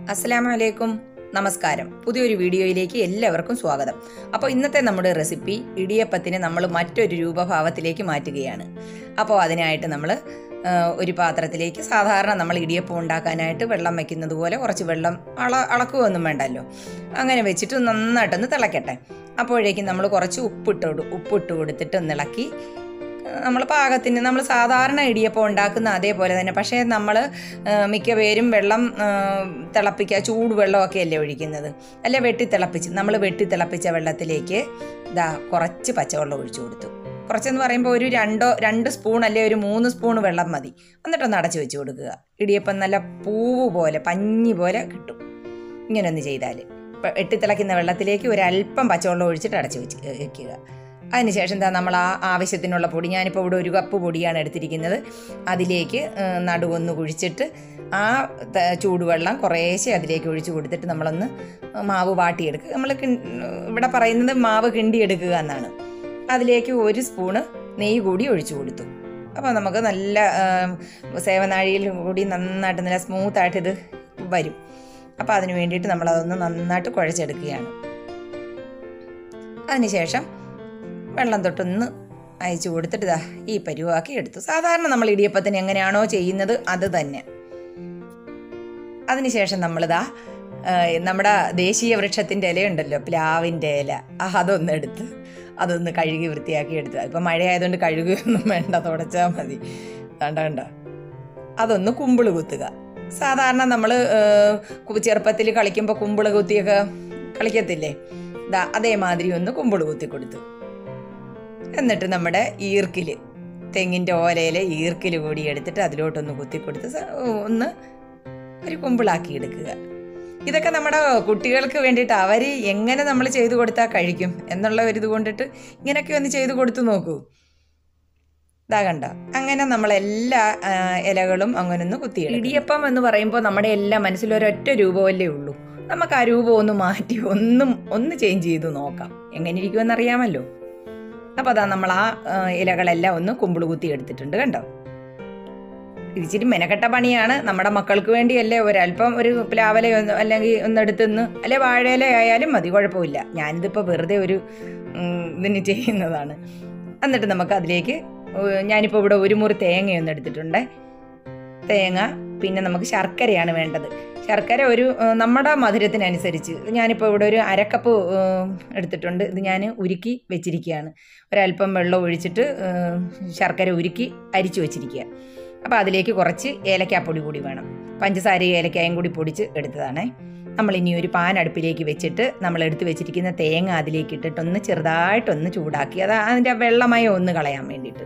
അസ്സലാമലൈക്കും, നമസ്കാരം. പുതിയൊരു വീഡിയോയിലേക്ക് എല്ലാവർക്കും സ്വാഗതം. അപ്പോൾ ഇന്നത്തെ നമ്മുടെ റെസിപ്പി ഇടിയപ്പത്തിന് നമ്മൾ മറ്റൊരു രൂപഭാവത്തിലേക്ക് മാറ്റുകയാണ്. അപ്പോൾ അതിനായിട്ട് നമ്മൾ ഒരു പാത്രത്തിലേക്ക് സാധാരണ നമ്മൾ ഇടിയപ്പം ഉണ്ടാക്കാനായിട്ട് വെള്ളം വയ്ക്കുന്നത് പോലെ കുറച്ച് വെള്ളം അളക്കുകയൊന്നും വേണ്ടല്ലോ. അങ്ങനെ വെച്ചിട്ട് നന്നായിട്ടൊന്ന് തിളക്കട്ടെ. അപ്പോഴേക്കും നമ്മൾ കുറച്ച് ഉപ്പിട്ട് കൊടുത്തിട്ട് ഇളക്കി നമ്മൾ പാകത്തിന് നമ്മൾ സാധാരണ ഇടിയപ്പം ഉണ്ടാക്കുന്ന അതേപോലെ തന്നെ. പക്ഷേ നമ്മൾ മിക്ക പേരും വെള്ളം തിളപ്പിക്കുക, ചൂടുവെള്ളമൊക്കെ അല്ലേ ഒഴിക്കുന്നത്, അല്ല നമ്മൾ വെട്ടിത്തിളപ്പിച്ച വെള്ളത്തിലേക്ക് കുറച്ച് പച്ചവെള്ളം ഒഴിച്ചു കൊടുത്തു. കുറച്ചെന്ന് പറയുമ്പോൾ ഒരു 2 സ്പൂൺ അല്ലെ ഒരു 3 സ്പൂൺ വെള്ളം മതി. എന്നിട്ടൊന്ന് അടച്ചു വെച്ച് കൊടുക്കുക. ഇടിയപ്പം നല്ല പൂവ് പോലെ പഞ്ഞി പോലെ കിട്ടും. ഇങ്ങനെയൊന്ന് ചെയ്താൽ വെട്ടിത്തിളയ്ക്കുന്ന വെള്ളത്തിലേക്ക് ഒരല്പം പച്ചവെള്ളം ഒഴിച്ചിട്ട് അടച്ചു വെക്കുക. അതിനുശേഷം നമ്മൾ ആവശ്യത്തിനുള്ള പൊടി, ഞാനിപ്പോൾ ഇവിടെ 1 കപ്പ് പൊടിയാണ് എടുത്തിരിക്കുന്നത്. അതിലേക്ക് നടുവൊന്ന് കുഴിച്ചിട്ട് ആ ചൂടുവെള്ളം കുറേശ്ശെ അതിലേക്ക് ഒഴിച്ച് കൊടുത്തിട്ട് നമ്മളൊന്ന് മാവ് വാട്ടിയെടുക്കുക. നമ്മൾ ഇവിടെ പറയുന്നത് മാവ് കിണ്ടിയെടുക്കുക എന്നാണ്. അതിലേക്ക് 1 സ്പൂണ് നെയ്യ് കൂടി ഒഴിച്ചു കൊടുത്തു. അപ്പോൾ നമുക്ക് നല്ല സേവനാഴിയിൽ കൂടി നന്നായിട്ട് നല്ല സ്മൂത്തായിട്ട് ഇത് വരും. അപ്പോൾ അതിന് വേണ്ടിയിട്ട് നമ്മളതൊന്ന് നന്നായിട്ട് കുഴച്ചെടുക്കുകയാണ്. അതിനുശേഷം വെള്ളം തൊട്ടൊന്ന് അയച്ചു കൊടുത്തിട്ട് ഈ പരുവാക്കി എടുത്തു. സാധാരണ നമ്മൾ ഇടിയപ്പത്തിന് എങ്ങനെയാണോ ചെയ്യുന്നത് അത് തന്നെ. അതിനുശേഷം നമ്മളിതാ നമ്മുടെ ദേശീയ വൃക്ഷത്തിൻ്റെ ഇലയുണ്ടല്ലോ, പ്ലാവിൻ്റെ ഇല, അതൊന്ന് കഴുകി വൃത്തിയാക്കി എടുത്തു. ഇപ്പം മഴയായതുകൊണ്ട് കഴുകുകയൊന്നും വേണ്ട, തുടച്ചാൽ മതി. കണ്ട അതൊന്ന് കുമ്പിള് കുത്തുക. സാധാരണ നമ്മൾ ചെറുപ്പത്തിൽ കളിക്കുമ്പോൾ കുമ്പിള് കുത്തിയൊക്കെ കളിക്കത്തില്ലേ, അതേമാതിരി ഒന്ന് കുമ്പിള് കുത്തി കൊടുത്തു. എന്നിട്ട് നമ്മുടെ ഈർക്കിൽ, തെങ്ങിൻ്റെ ഓലയിലെ ഈർക്കിൽ കൂടി എടുത്തിട്ട് അതിലോട്ടൊന്ന് കുത്തിക്കൊടുത്ത് ഒന്ന് ഒരു കുമ്പിളാക്കി എടുക്കുക. ഇതൊക്കെ നമ്മുടെ കുട്ടികൾക്ക് വേണ്ടിയിട്ട് അവർ എങ്ങനെ നമ്മൾ ചെയ്തു കൊടുത്താൽ കഴിക്കും എന്നുള്ള ഒരു ഇത് കൊണ്ടിട്ട് ഇങ്ങനെയൊക്കെ ഒന്ന് ചെയ്തു കൊടുത്തു നോക്കൂ. കണ്ടോ, അങ്ങനെ നമ്മളെല്ലാ ഇലകളും അങ്ങനെ ഒന്ന് കുത്തിയെടുക്കും. ഇടിയപ്പം എന്ന് പറയുമ്പോൾ നമ്മുടെ എല്ലാ മനസ്സിലൊരൊറ്റ രൂപമല്ലേ ഉള്ളൂ. നമുക്ക് ആ രൂപം ഒന്ന് മാറ്റി ഒന്ന് ചേഞ്ച് ചെയ്ത് നോക്കാം, എങ്ങനെ ഇരിക്കുമെന്നറിയാമല്ലോ. അപ്പോൾ നമ്മൾ ആ ഇലകളെല്ലാം ഒന്ന് കുമ്പിള് കുത്തി എടുത്തിട്ടുണ്ട്. കണ്ടോ, ഇച്ചിരി മെനക്കെട്ട പണിയാണ്. നമ്മുടെ മക്കൾക്ക് വേണ്ടിയല്ലേ, ഒരല്പം ഒരു പ്ലാവല അല്ലെങ്കിൽ ഒന്നെടുത്തുനിന്ന് അല്ലെ വാഴയില ആയാലും മതി, കുഴപ്പമില്ല. ഞാനിതിപ്പോൾ വെറുതെ ഒരു ഇതിന് ചെയ്യുന്നതാണ്. എന്നിട്ട് നമുക്ക് അതിലേക്ക് ഞാനിപ്പോൾ ഇവിടെ 1 മുറി തേങ്ങയൊന്നും എടുത്തിട്ടുണ്ട്. തേങ്ങ, പിന്നെ നമുക്ക് ശർക്കരയാണ് വേണ്ടത്. ശർക്കര നമ്മുടെ മധുരത്തിനനുസരിച്ച് ഞാനിപ്പോൾ ഇവിടെ ഒരു 1/2 കപ്പ് എടുത്തിട്ടുണ്ട്. ഇത് ഞാൻ ഉരുക്കി വെച്ചിരിക്കുകയാണ്. ഒരല്പം വെള്ളം ഒഴിച്ചിട്ട് ശർക്കര ഉരുക്കി അരിച്ചു വെച്ചിരിക്കുക. അപ്പോൾ അതിലേക്ക് കുറച്ച് ഏലക്കാപ്പൊടി കൂടി വേണം. പഞ്ചസാരയും ഏലക്കായും കൂടി പൊടിച്ച് എടുത്തതാണേ. നമ്മളിനി ഒരു പാൻ അടുപ്പിലേക്ക് വെച്ചിട്ട് നമ്മൾ എടുത്ത് വെച്ചിരിക്കുന്ന തേങ്ങ അതിലേക്ക് ഇട്ടിട്ടൊന്ന് ചെറുതായിട്ടൊന്ന് ചൂടാക്കി, അതിൻ്റെ വെള്ളമയം ഒന്ന് കളയാൻ വേണ്ടിയിട്ട്.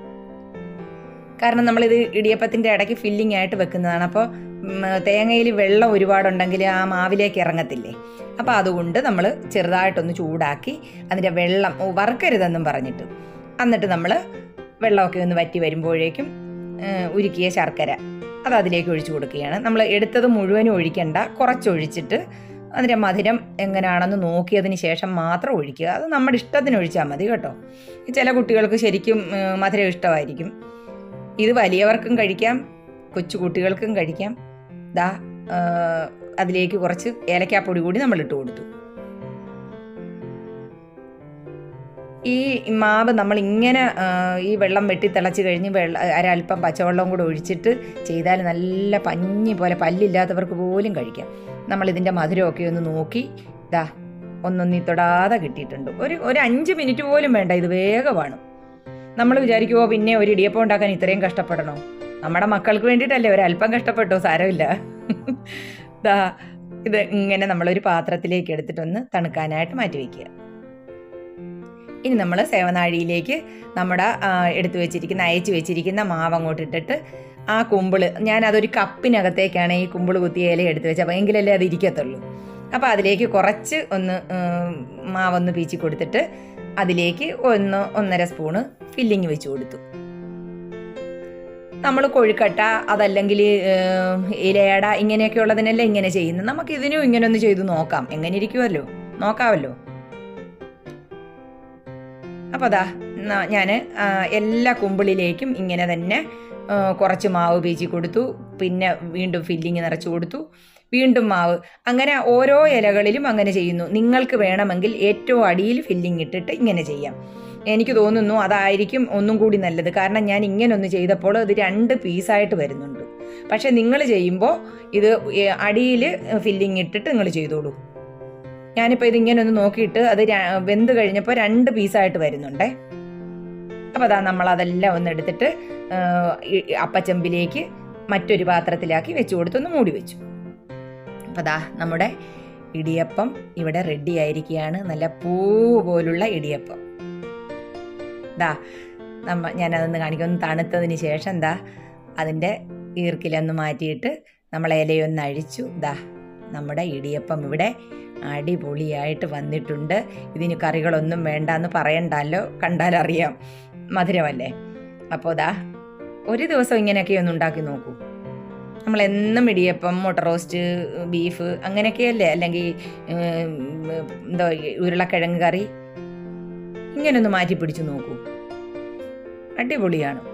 കാരണം നമ്മളിത് ഇടിയപ്പത്തിൻ്റെ ഇടയ്ക്ക് ഫില്ലിംഗ് ആയിട്ട് വെക്കുന്നതാണ്. അപ്പോൾ തേങ്ങയിൽ വെള്ളം ഒരുപാടുണ്ടെങ്കിൽ ആ മാവിലേക്ക് ഇറങ്ങത്തില്ലേ. അപ്പോൾ അതുകൊണ്ട് നമ്മൾ ചെറുതായിട്ടൊന്ന് ചൂടാക്കി അതിൻ്റെ വെള്ളം വറുക്കരുതെന്നും പറഞ്ഞിട്ട്, എന്നിട്ട് നമ്മൾ വെള്ളമൊക്കെ ഒന്ന് വറ്റി വരുമ്പോഴേക്കും ഉരുക്കിയ ശർക്കര അതിലേക്ക് ഒഴിച്ചു കൊടുക്കുകയാണ്. നമ്മൾ എടുത്തത് മുഴുവനും ഒഴിക്കണ്ട, കുറച്ചൊഴിച്ചിട്ട് അതിൻ്റെ മധുരം എങ്ങനെയാണെന്ന് നോക്കിയതിന് ശേഷം മാത്രം ഒഴിക്കുക. അത് നമ്മുടെ ഇഷ്ടത്തിന് ഒഴിച്ചാൽ മതി കേട്ടോ. ചില കുട്ടികൾക്ക് ശരിക്കും മധുരം ഇഷ്ടമായിരിക്കും. ഇത് വലിയവർക്കും കഴിക്കാം, കൊച്ചു കുട്ടികൾക്കും കഴിക്കാം. അതിലേക്ക് കുറച്ച് ഏലക്കാപ്പൊടി കൂടി നമ്മൾ ഇട്ട് കൊടുത്തു. ഈ മാവ് നമ്മളിങ്ങനെ ഈ വെള്ളം വെട്ടിത്തിളച്ച് കഴിഞ്ഞ് ഒരല്പം പച്ചവെള്ളം കൂടെ ഒഴിച്ചിട്ട് ചെയ്താൽ നല്ല പഞ്ഞി പോലെ പല്ലില്ലാത്തവർക്ക് പോലും കഴിക്കാം. നമ്മളിതിൻ്റെ മധുരമൊക്കെ ഒന്ന് നോക്കി ഒന്നൊന്നി തൊടാതെ കിട്ടിയിട്ടുണ്ട്. ഒരു 5 മിനിറ്റ് പോലും വേണ്ട, ഇത് വേഗമാണ്. നമ്മൾ വിചാരിക്കുമോ പിന്നെ ഒരു ഇടിയപ്പം ഉണ്ടാക്കാൻ ഇത്രയും കഷ്ടപ്പെടണോ? നമ്മുടെ മക്കൾക്ക് വേണ്ടിയിട്ടല്ലേ, ഒരല്പം കഷ്ടപ്പെട്ടോ, സാരമില്ല. ഇത് ഇങ്ങനെ നമ്മളൊരു പാത്രത്തിലേക്ക് എടുത്തിട്ടൊന്ന് തണുക്കാനായിട്ട് മാറ്റി വയ്ക്കുക. ഇനി നമ്മൾ സേവനാഴിയിലേക്ക് നമ്മുടെ അയച്ചു വെച്ചിരിക്കുന്ന മാവ് അങ്ങോട്ട് ഇട്ടിട്ട് ആ കുമ്പിള്, ഞാനതൊരു കപ്പിനകത്തേക്കാണ് ഈ കുമ്പിള് കുത്തിയ ഇല എടുത്ത് വെച്ചത്, അപ്പോൾ എങ്കിലല്ലേ അത് ഇരിക്കത്തുള്ളൂ. അപ്പോൾ അതിലേക്ക് കുറച്ച് മാവൊന്ന് പീച്ചി കൊടുത്തിട്ട് അതിലേക്ക് 1.5 സ്പൂണ് ഫില്ലിങ് വെച്ച് കൊടുത്തു. നമ്മൾ കൊഴുക്കട്ട അതല്ലെങ്കിൽ ഇലയട ഇങ്ങനെയൊക്കെ ഉള്ളതിനല്ലേ ഇങ്ങനെ ചെയ്യുന്നത്. നമുക്കിതിനും ഇങ്ങനെ ഒന്ന് ചെയ്ത് നോക്കാം, എങ്ങനെ ഇരിക്കുമല്ലോ, നോക്കാമല്ലോ. അപ്പോൾ ഞാൻ എല്ലാ കുമ്പിളിലേക്കും ഇങ്ങനെ തന്നെ കുറച്ച് മാവ് പീച്ചി കൊടുത്തു. പിന്നെ വീണ്ടും ഫില്ലിങ് നിറച്ച് കൊടുത്തു. വീണ്ടും മാവ്, അങ്ങനെ ഓരോ ഇലകളിലും അങ്ങനെ ചെയ്യുന്നു. നിങ്ങൾക്ക് വേണമെങ്കിൽ ഏറ്റവും അടിയിൽ ഫില്ലിംഗ് ഇട്ടിട്ട് ഇങ്ങനെ ചെയ്യാം. എനിക്ക് തോന്നുന്നു അതായിരിക്കും ഒന്നും കൂടി നല്ലത്. കാരണം ഞാൻ ഇങ്ങനെ ഒന്ന് ചെയ്തപ്പോൾ ഇത് 2 പീസായിട്ട് വരുന്നുണ്ട്. പക്ഷെ നിങ്ങൾ ചെയ്യുമ്പോൾ ഇത് അടിയിൽ ഫില്ലിംഗ് ഇട്ടിട്ട് നിങ്ങൾ ചെയ്തോളൂ. ഞാനിപ്പോൾ ഇതിങ്ങനെ ഒന്ന് നോക്കിയിട്ട് അത് വെന്ത് കഴിഞ്ഞപ്പോൾ 2 പീസായിട്ട് വരുന്നുണ്ടേ. അപ്പോൾ അതാ നമ്മളതെല്ലാം ഒന്ന് എടുത്തിട്ട് അപ്പച്ചെമ്പിലേക്ക് മറ്റൊരു പാത്രത്തിലാക്കി വെച്ച് കൊടുത്തൊന്ന് മൂടി വെച്ചു. അപ്പോൾ അതാ നമ്മുടെ ഇടിയപ്പം ഇവിടെ റെഡി ആയിരിക്കുകയാണ്. നല്ല പൂ പോലുള്ള ഇടിയപ്പം. ഞാനതൊന്ന് കാണിക്കൊന്ന് തണുത്തതിന് ശേഷം അതിൻ്റെ ഈർക്കിലൊന്ന് മാറ്റിയിട്ട് നമ്മൾ ഇലയൊന്ന് അഴിച്ചു. നമ്മുടെ ഇടിയപ്പം ഇവിടെ അടിപൊളിയായിട്ട് വന്നിട്ടുണ്ട്. ഇതിന് കറികളൊന്നും വേണ്ടെന്ന് പറയണ്ടല്ലോ, കണ്ടാലറിയാം, മധുരമല്ലേ. അപ്പോൾ ഒരു ദിവസം ഇങ്ങനെയൊക്കെ ഒന്ന് ഉണ്ടാക്കി നോക്കൂ. നമ്മളെന്നും ഇടിയപ്പം, മുട്ട റോസ്റ്റ്, ബീഫ് അങ്ങനെയൊക്കെയല്ലേ, അല്ലെങ്കിൽ ഉരുളക്കിഴങ്ങ് കറി, ഇങ്ങനൊന്ന് മാറ്റി പിടിച്ചു നോക്കൂ, അടിപൊളിയാണ്.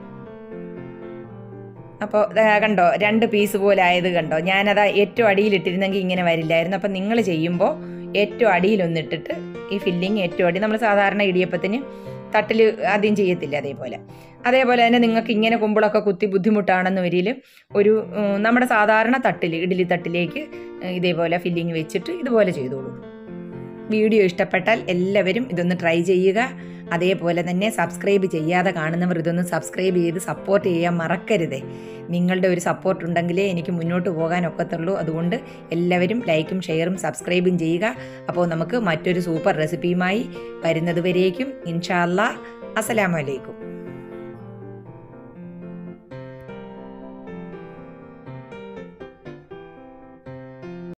അപ്പോൾ കണ്ടോ 2 പീസ് പോലെ ആയത് കണ്ടോ. ഞാനത് ഏറ്റവും അടിയിലിട്ടിരുന്നെങ്കിൽ ഇങ്ങനെ വരില്ലായിരുന്നു. അപ്പം നിങ്ങൾ ചെയ്യുമ്പോൾ ഏറ്റവും അടിയിലൊന്നിട്ടിട്ട് ഈ ഫില്ലിങ് ഏറ്റവും അടി, നമ്മൾ സാധാരണ ഇടിയപ്പത്തിന് തട്ടിൽ ആദ്യം ചെയ്യത്തില്ല, അതേപോലെ തന്നെ നിങ്ങൾക്ക് ഇങ്ങനെ കുമ്പിളൊക്കെ കുത്തി ബുദ്ധിമുട്ടാണെന്ന് വരിൽ നമ്മുടെ സാധാരണ തട്ടിൽ, ഇഡ്ഡലി തട്ടിലേക്ക് ഇതേപോലെ ഫില്ലിങ് വെച്ചിട്ട് ഇതുപോലെ ചെയ്തോളൂ. വീഡിയോ ഇഷ്ടപ്പെട്ടാൽ എല്ലാവരും ഇതൊന്ന് ട്രൈ ചെയ്യുക. അതേപോലെ തന്നെ സബ്സ്ക്രൈബ് ചെയ്യാതെ കാണുന്നവർ ഇതൊന്ന് സബ്സ്ക്രൈബ് ചെയ്ത് സപ്പോർട്ട് ചെയ്യാൻ മറക്കരുതേ. നിങ്ങളുടെ ഒരു സപ്പോർട്ട് ഉണ്ടെങ്കിലേ എനിക്ക് മുന്നോട്ട് പോകാൻ ഒക്കത്തുള്ളൂ. അതുകൊണ്ട് എല്ലാവരും ലൈക്കും ഷെയറും സബ്സ്ക്രൈബും ചെയ്യുക. അപ്പോൾ നമുക്ക് മറ്റൊരു സൂപ്പർ റെസിപ്പിയുമായി വരുന്നത് വരേക്കും ഇൻഷാ അല്ലാഹ്. അസ്സലാമു അലൈക്കും.